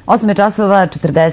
8 časova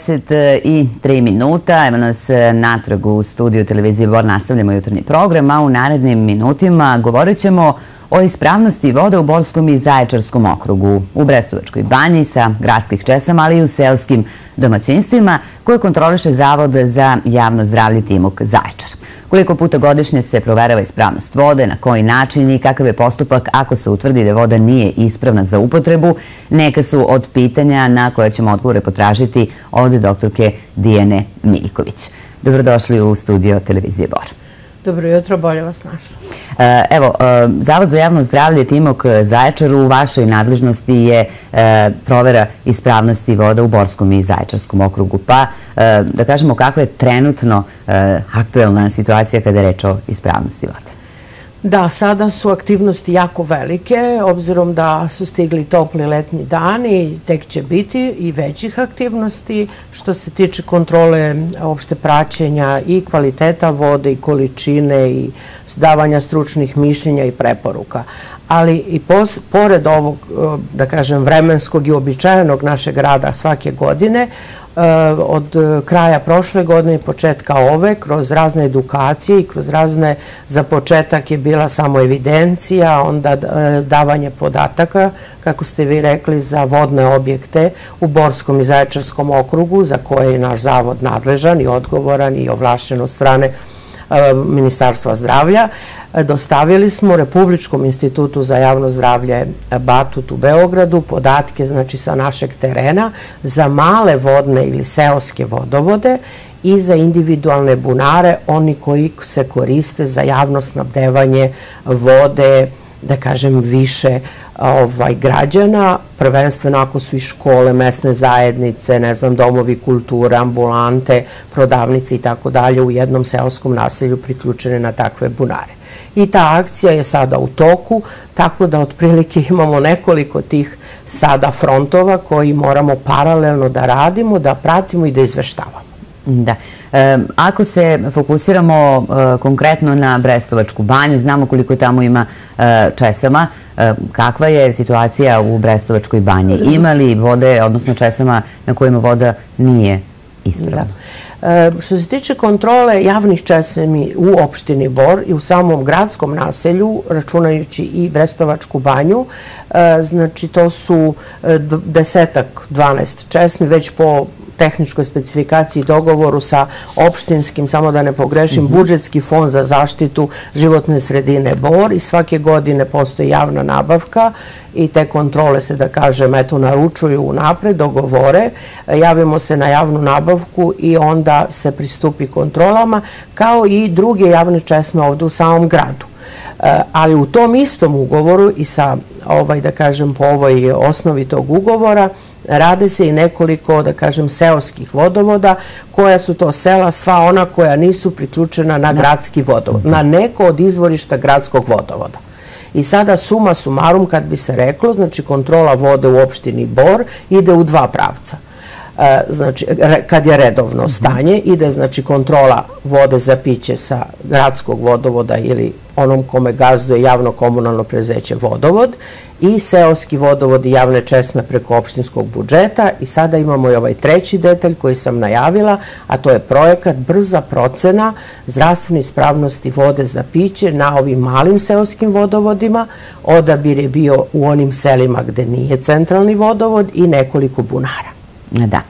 43 minuta. Evo nas natrag u studiju televizije Bor. Nastavljamo jutarnji program, a u narednim minutima govorit ćemo o ispravnosti vode u Borskom i Zaječarskom okrugu, u Brestovačkoj banji sa gradskih česama, ali i u seoskim domaćinstvima koje kontroliše Zavod za javno zdravlje Timok Zaječar. Koliko puta godišnje se proverava ispravnost vode, na koji način i kakav je postupak ako se utvrdi da voda nije ispravna za upotrebu, neka su od pitanja na koje ćemo odgovore potražiti od doktorke Dijane Miljković. Dobrodošli u studio televizije Bor. Dobro jutro, bolje vas našla. Evo, Zavod za javno zdravlje Timok Zaječar u vašoj nadležnosti je provera ispravnosti voda u Borskom i Zaječarskom okrugu. Pa, da kažemo, kakva je trenutno aktuelna situacija kada je reč o ispravnosti vode? Da, sada su aktivnosti jako velike, obzirom da su stigli topli letnji dani, tek će biti i većih aktivnosti što se tiče kontrole opšte praćenja i kvaliteta vode i količine i davanja stručnih mišljenja i preporuka. Ali i pored ovog, da kažem, vremenskog i uobičajenog našeg rada svake godine, od kraja prošle godine i početka ove, kroz razne edukacije i kroz razne, za početak je bila samo evidencija, onda davanje podataka, kako ste vi rekli, za vodne objekte u Borskom i Zaječarskom okrugu, za koje je naš zavod nadležan i odgovoran i ovlašćen od strane Ministarstva zdravlja. Dostavili smo Republičkom institutu za javno zdravlje Batut u Beogradu podatke, znači sa našeg terena, za male vodne ili seoske vodovode i za individualne bunare, oni koji se koriste za javno snabdevanje vode, da kažem, više građana, prvenstveno ako su i škole, mesne zajednice, ne znam, domovi kulture, ambulante, prodavnice i tako dalje u jednom seoskom naselju priključene na takve bunare. I ta akcija je sada u toku, tako da otprilike imamo nekoliko tih sada frontova koji moramo paralelno da radimo, da pratimo i da izveštavamo. Da. Ako se fokusiramo konkretno na Brestovačku banju, znamo koliko tamo ima česama. Kakva je situacija u Brestovačkoj banji? Ima li vode, odnosno česama na kojima voda nije ispravna? Što se tiče kontrole javnih česmi u opštini Bor i u samom gradskom naselju, računajući i Brestovačku banju, znači to su 10-12 česmi, već po tehničkoj specifikaciji i dogovoru sa opštinskim, samo da ne pogrešim, budžetski fond za zaštitu životne sredine Bor i svake godine postoji javna nabavka i te kontrole se, da kažem, eto, naručuju unapred, dogovore, javimo se na javnu nabavku i onda se pristupi kontrolama, kao i druge javne česme ovde u samom gradu. Ali u tom istom ugovoru i sa, da kažem, po ovoj osnovi tog ugovora, rade se i nekoliko, da kažem, seoskih vodovoda, koja su to sela, sva ona koja nisu priključena na gradski vodovod, na neko od izvorišta gradskog vodovoda. I sada suma sumarum, kad bi se reklo, znači kontrola vode u opštini Bor ide u dva pravca. Znači, kad je redovno stanje, ide, znači, kontrola vode za piće sa gradskog vodovoda ili onom kome gazduje javno komunalno preduzeće vodovod i seoski vodovod i javne česme preko opštinskog budžeta. I sada imamo i ovaj treći detalj koji sam najavila, a to je projekat brza procena zdravstvene ispravnosti vode za piće na ovim malim seoskim vodovodima. Odabir je bio u onim selima gde nije centralni vodovod i nekoliko bunara. Da.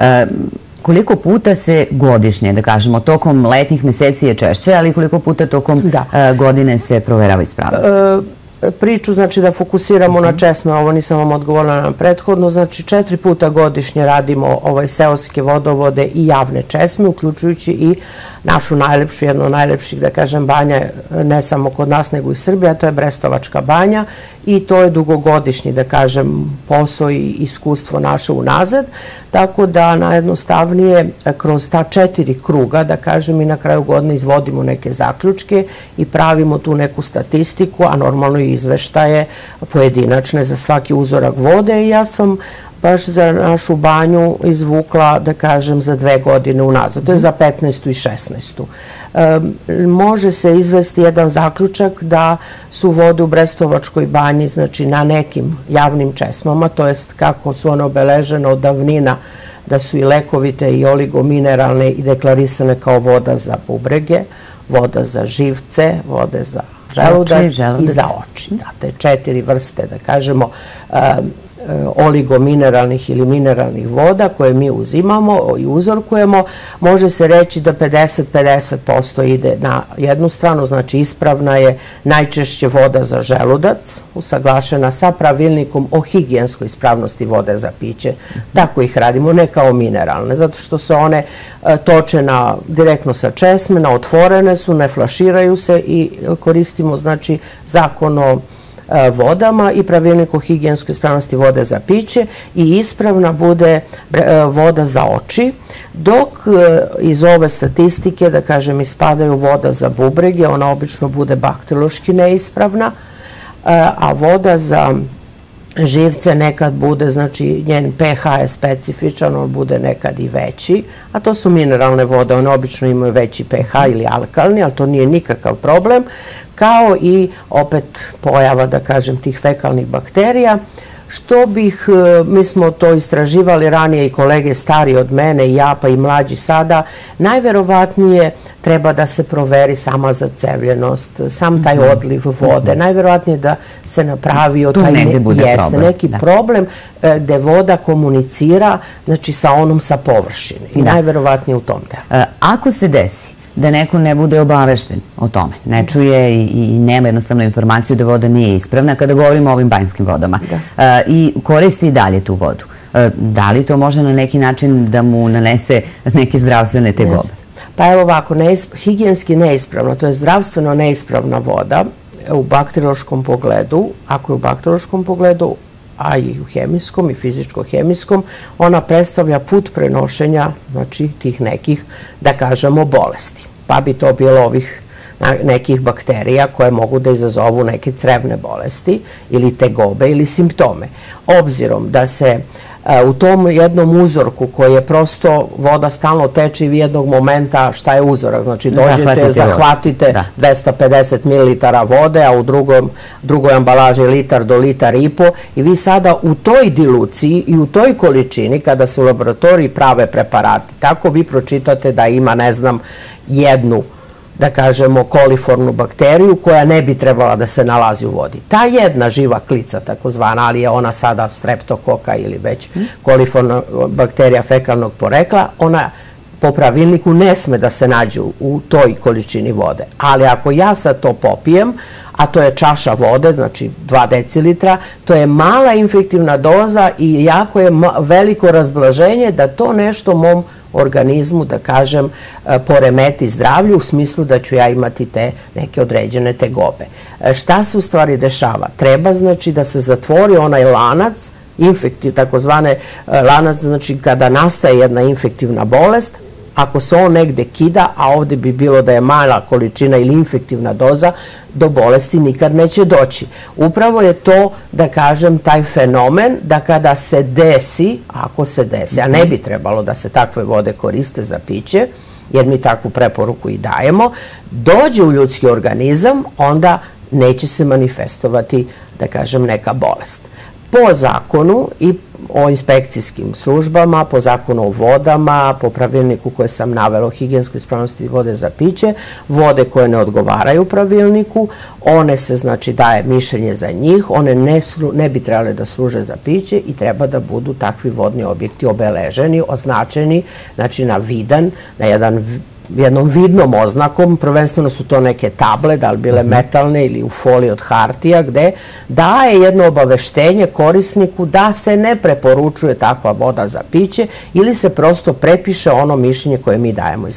Koliko puta se godišnje, da kažemo, tokom letnjih meseci je češće, ali koliko puta tokom godine se proverava ispravnost? Priču, znači, da fokusiramo na česme, ovo nisam vam odgovorila na prethodno, znači 4 puta godišnje radimo seoske vodovode i javne česme, uključujući i našu najlepšu, jednu od najlepših, da kažem, banja, ne samo kod nas, nego i Srbija, to je Brestovačka banja i to je dugogodišnji, da kažem, posao i iskustvo naše unazad, tako da najjednostavnije kroz ta 4 kruga, da kažem, i na kraju godine izvodimo neke zaključke i pravimo tu neku statistiku, a normalno i izveštaje pojedinačne za svaki uzorak vode i ja sam baš za našu banju izvukla, da kažem, za 2 godine unazad. To je za 15. i 16. Može se izvesti jedan zaključak da su vode u Brestovačkoj banji, znači na nekim javnim česmama, to jest kako su one obeležene od davnina, da su i lekovite i oligomineralne i deklarisane kao voda za bubrege, voda za živce, vode za želudac i za oči. Te 4 vrste, da kažemo, oligomineralnih ili mineralnih voda koje mi uzimamo i uzorkujemo, može se reći da 50% ide na jednu stranu, znači ispravna je najčešće voda za želudac, usaglašena sa pravilnikom o higijenskoj ispravnosti vode za piće. Tako ih radimo, ne kao mineralne, zato što se one toče direktno sa česmena, otvorene su, ne flaširaju se i koristimo, znači, zakon o vodama i pravilnik o higijenskoj ispravnosti vode za piće i ispravna bude voda za oči, dok iz ove statistike, da kažem, ispadaju voda za bubrege, ona obično bude bakteriološki neispravna, a voda za živce nekad bude, znači njen pH je specifičan, on bude nekad i veći, a to su mineralne vode, one obično imaju veći pH ili alkalni, ali to nije nikakav problem, kao i opet pojava, da kažem, tih fekalnih bakterija, što mi smo to istraživali ranije i kolege stariji od mene i ja, pa i mlađi sada, najverovatnije treba da se proveri sama zacevljenost, sam taj odliv vode, najverovatnije da se napravio neki problem gde voda komunicira, znači sa onom sa površine i najverovatnije u tom delu. Ako se desi da neko ne bude obavešten o tome, ne čuje i nema jednostavno informaciju da voda nije ispravna, kada govorimo o ovim banjskim vodama, i koristi i dalje tu vodu, da li to može na neki način da mu nanese neke zdravstvene tegobe? Pa evo ovako, higijenski neispravna, to je zdravstveno neispravna voda u bakteriološkom pogledu, ako je u bakteriološkom pogledu, a i u hemijskom i fizičko-hemijskom, ona predstavlja put prenošenja, znači, tih nekih, da kažemo, bolesti. Pa bi to bilo ovih nekih bakterija koje mogu da izazovu neke crevne bolesti ili tegobe ili simptome. Obzirom da se u tom jednom uzorku koji je prosto voda stalno teče i vi jednog momenta, šta je uzorak? Znači dođete, zahvatite 250 ml vode, a u drugoj ambalaži litar do litar i po i vi sada u toj diluciji i u toj količini, kada se u laboratoriji prave preparati, tako vi pročitate da ima, ne znam, jednu, da kažemo, koliformnu bakteriju koja ne bi trebala da se nalazi u vodi. Ta jedna živa klica, takozvana, ali je ona sada streptokoka ili već koliformna bakterija fekalnog porekla, ona po pravilniku ne sme da se nađe u toj količini vode. Ali ako ja sad to popijem, a to je čaša vode, znači 2 decilitra, to je mala infektivna doza i jako je veliko razblaženje da to nešto mom organizmu, da kažem, poremeti zdravlju u smislu da ću ja imati te neke određene tegobe. Šta se u stvari dešava? Treba, znači, da se zatvori onaj lanac, takozvane lanac, znači kada nastaje jedna infektivna bolest, ako se on negde kida, a ovde bi bilo da je mala količina ili infektivna doza, do bolesti nikad neće doći. Upravo je to, da kažem, taj fenomen da kada se desi, ako se desi, a ne bi trebalo da se takve vode koriste za piće, jer mi takvu preporuku i dajemo, dođe u ljudski organizam, onda neće se manifestovati, da kažem, neka bolest. Po zakonu i o inspekcijskim službama, po zakonu o vodama, po pravilniku koje sam navela o higijenskoj ispravnosti vode za piće, vode koje ne odgovaraju pravilniku, one se, znači, daje mišljenje za njih, one ne bi trebale da služe za piće i treba da budu takvi vodni objekti obeleženi, označeni, znači na vidan, na jednom vidnom oznakom, prvenstveno su to neke table, da li bile metalne ili u foliji od hartija, gde daje jedno obaveštenje korisniku da se ne preporučuje takva voda za piće ili se prosto prepiše ono mišljenje koje mi dajemo iz zavoda.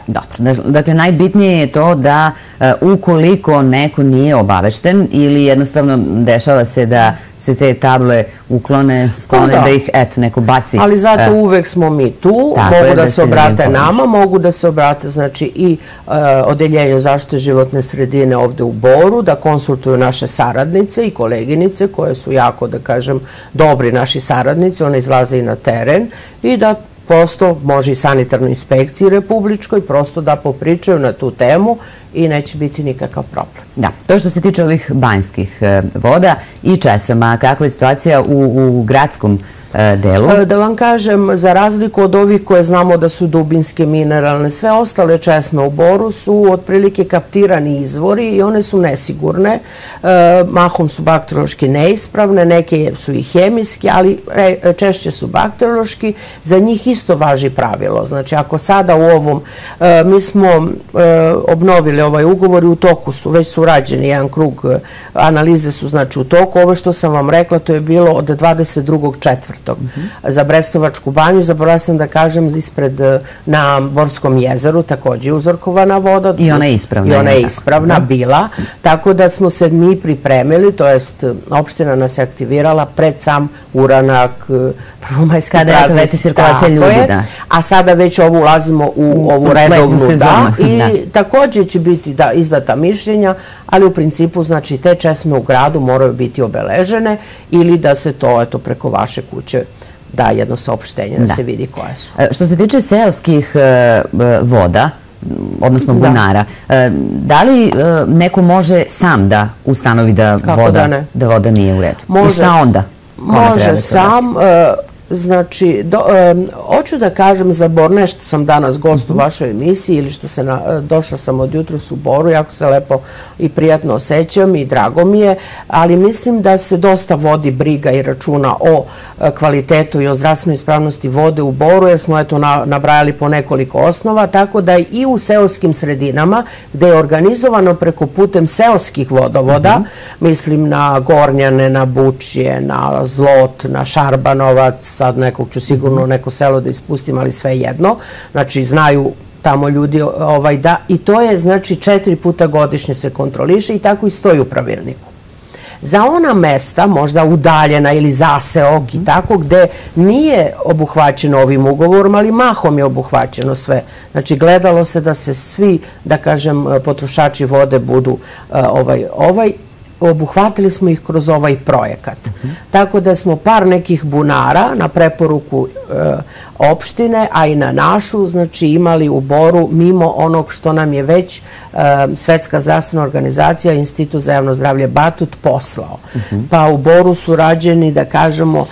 Dobro, dakle najbitnije je to da ukoliko neko nije obavešten ili jednostavno dešava se da se te table uklone, sklone, da ih eto neko baci. Ali zato uvek smo mi tu, mogu da se obrate nama, mogu da se obrate znači i Odeljenju zaštite životne sredine ovde u Boru, da konsultuju naše saradnice i koleginice koje su jako, da kažem, dobri naši saradnici, one izlaze i na teren i da prosto može i sanitarnoj inspekciji republičkoj prosto da popričaju na tu temu i neće biti nikakav problem. Da, to što se tiče ovih banjskih voda i česama, kakva je situacija u gradskom delu? Da vam kažem, za razliku od ovih koje znamo da su dubinske, mineralne, sve ostale česme u Boru su otprilike kaptirani izvori i one su nesigurne. Mahom su bakteriološki neispravne, neke su i hemijski, ali češće su bakteriološki. Za njih isto važi pravilo. Znači, ako sada u ovom, mi smo obnovili ovaj ugovor i u toku su, već su rađeni jedan krug analize su znači u toku. Ovo što sam vam rekla, to je bilo od 22.4. za Brestovačku banju. Zaboravila sam da kažem ispred na Borskom jezeru takođe uzorkovana voda. I ona je ispravna. I ona je ispravna bila. Tako da smo se mi pripremili, to jest opština nas je aktivirala pred sam uranak, prvomajski praznik. Kada je veća cirkulacija ljudi, da. A sada već ulazimo u ovu redovnu, da. I takođe će biti izdata mišljenja, ali u principu, znači, te česme u gradu moraju biti obeležene ili da se to, eto, preko vaše kuće da jedno saopštenje, da se vidi koje su. Što se tiče seoskih voda, odnosno bunara, da li neko može sam da ustanovi da voda nije u redu? I šta onda? Može sam. Znači, hoću da kažem za Bor, nešto sam danas gost u vašoj emisiji ili što došla sam od jutros u Boru, jako se lepo i prijatno osjećam i drago mi je, ali mislim da se dosta vodi briga i računa o kvalitetu i o zdravstvenoj ispravnosti vode u Boru, jer smo eto nabrajali po nekoliko osnova, tako da i u seoskim sredinama, gde je organizovano preko putem seoskih vodovoda, mislim na Gornjane, na Bučje, na Zlot, na Šarbanovac, sad nekog ću sigurno neko selo da ispustim, ali sve jedno. Znači, znaju tamo ljudi da, i to je, znači, 4 puta godišnje se kontroliše i tako i stoji u pravilniku. Za ona mesta, možda udaljena ili zaseok i tako, gde nije obuhvaćeno ovim ugovorom, ali mahom je obuhvaćeno sve. Znači, gledalo se da se svi, da kažem, potrošači vode budu obuhvatili smo ih kroz ovaj projekat. Tako da smo par nekih bunara na preporuku opštine, a i na našu, znači imali u Boru mimo onog što nam je već Svetska zdravstvena organizacija, Institut za javno zdravlje Batut poslao. Pa u Boru su rađeni, da kažemo,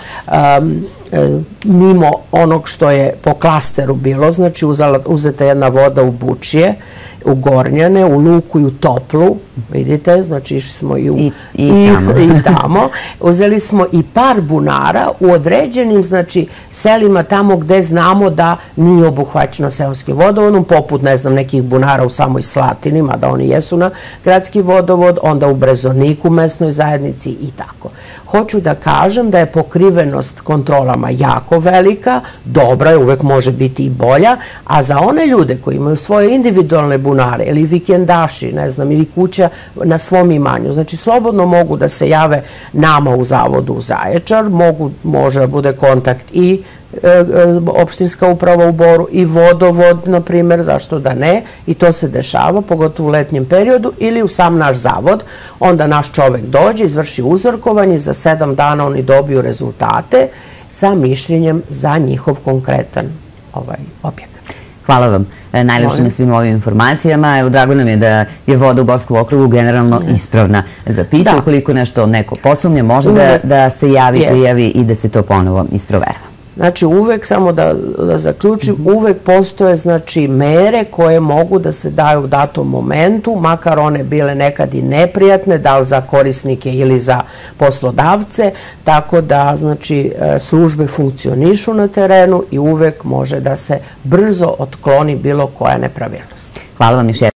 mimo onog što je po klasteru bilo, znači uzeta jedna voda u Bučje, u Gornjane, u Luku i u Toplu, vidite, znači išli smo i tamo. Uzeli smo i par bunara u određenim, znači, selima tamo gde znamo da nije obuhvaćeno seoskim vodovodom, poput, ne znam, nekih bunara u samoj Slatini, mada oni jesu na gradski vodovod, onda u Brezoniku, mesnoj zajednici i tako. Hoću da kažem da je pokrivenost kontrolama jako velika, dobra je, uvek može biti i bolja, a za one ljude koji imaju svoje individualne bunare ili vikendaši, ne znam, ili kuća na svom imanju, znači slobodno mogu da se jave nama u zavodu u Zaječar, može da bude kontakt i opštinska uprava u Boru i vodovod, na primjer, zašto da ne, i to se dešava, pogotovo u letnjem periodu, ili u sam naš zavod, onda naš čovek dođe, izvrši uzorkovanje, za 7 dana oni dobiju rezultate sa mišljenjem za njihov konkretan objekat. Hvala vam najlepše na svim ovim informacijama. Evo, drago nam je da je voda u Borskom okrugu generalno ispravna za piće. Ukoliko nešto neko posumnje, može da se javi, prijavi i da se to ponovo isproverava. Znači, uvek, samo da zaključim, uvek postoje, znači, mere koje mogu da se daju u datom momentu, makar one bile nekad i neprijatne, da li za korisnike ili za poslodavce, tako da, znači, službe funkcionišu na terenu i uvek može da se brzo otkloni bilo koja nepravilnost. Hvala vam još jednom.